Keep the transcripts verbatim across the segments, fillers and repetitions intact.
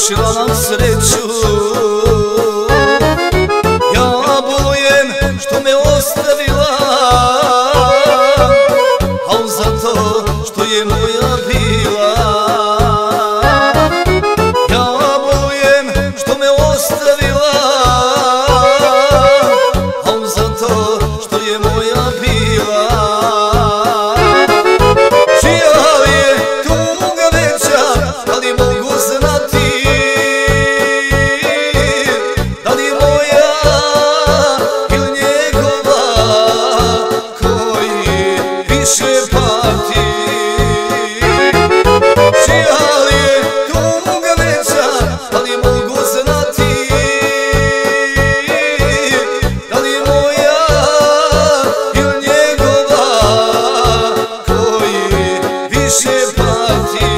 narušila nam sreću. Ja bolujem što me ostavila, al zato što je moja bila. Ja bolujem što me ostavila, al zato što je moja bila. Čija li je tuga veća, da li mogu znati? Da li moja ili njegova, koji više pati? Čija li je tuga veća, da li mogu znati? Da li moja ili njegova, koji više pati?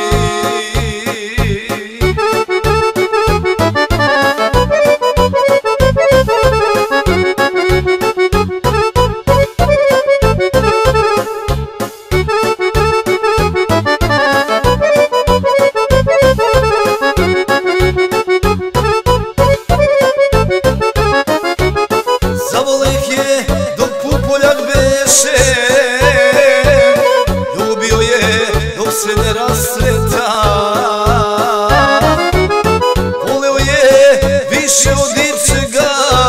Zavoleh je dok pupoljak beše, ljubio je dok se ne rasveta. Voleo je više od ičega,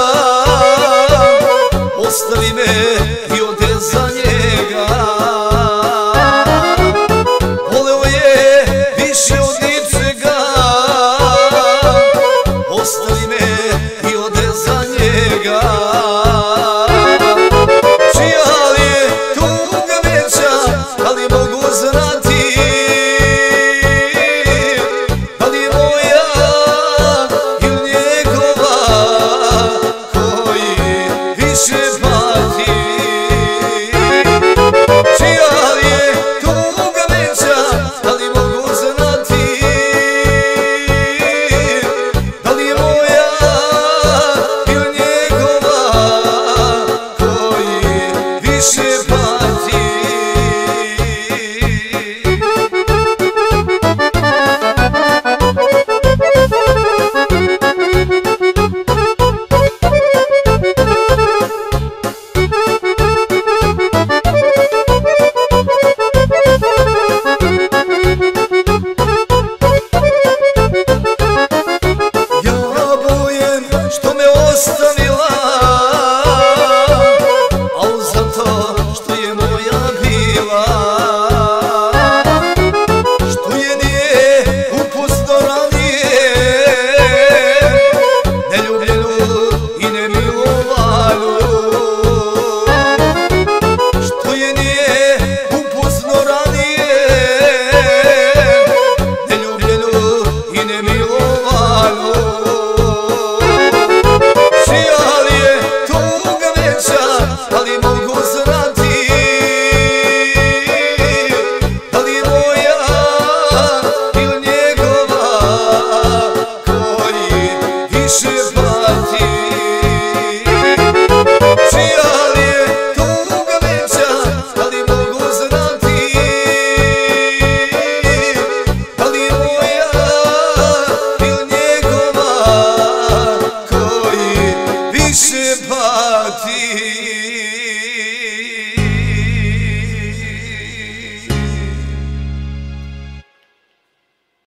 ostavi me i ode za njega. Voleo je više od ičega, ostavi me i ode za njega. Čija li je tuga veća, da li mogu znati? Da li moja ili njegova, koji više pati? Čija li je tuga veća, da li mogu znati? Da li moja ili njegova, koji više pati? Ja bolujem što me ostavila, al zato što je moja bila. Što je nije upoznao ranije, neljubljenu i nemilovanu. Što je nije upoznao ranije, neljubljenu i nemilovanu. Čija li je tuga veća, da li mogu znati? Da li moja ili njegova, koji više